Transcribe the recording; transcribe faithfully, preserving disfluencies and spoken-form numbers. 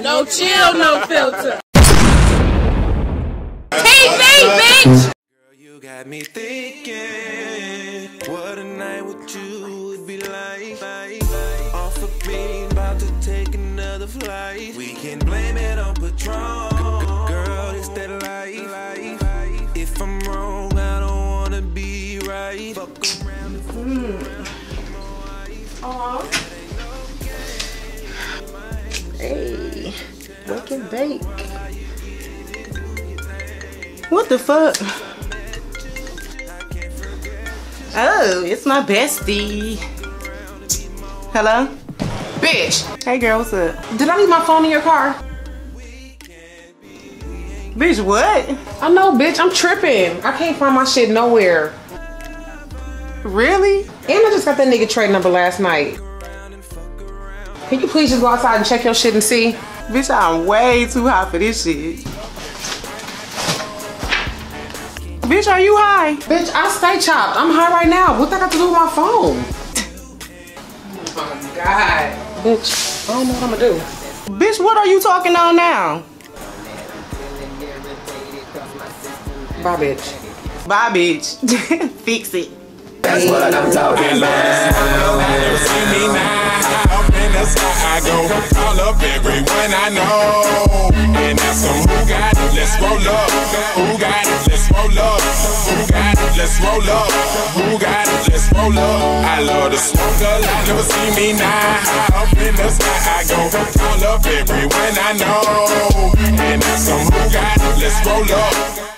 No chill, no filter. T V, bitch! Girl, you got me thinking, what a night with you would be like. Off of being about to take another flight. We can blame it on Patron. Girl, it's that life. If I'm wrong, I don't wanna be right. Fuck around and Mm. Aww. Hey, wake and bake. What the fuck? Oh, it's my bestie. Hello? Bitch, Hey girl, what's up? did I leave my phone in your car? Bitch, what? I know, bitch, I'm tripping. I can't find my shit nowhere. Really? And I just got that nigga trade number last night. Can you please just go outside and check your shit and see? Bitch, I'm way too hot for this shit. Bitch, are you high? Bitch, I stay chopped. I'm high right now. What that got to do with my phone? Oh my God. Bitch, I don't know what I'm gonna do. Bitch, what are you talking on now? Bye, bitch. Bye, bitch. Fix it. That's what I'm talking about. See me now, up in the sky I go. Call up everyone I know and ask them who got it, let's roll up. Who got it, let's roll up. Who got it, let's roll up. Who got it, let's roll up. I love to smoke a lot, never see me now. Up in the sky I go. Call up everyone I know and ask them who got it, let's roll up.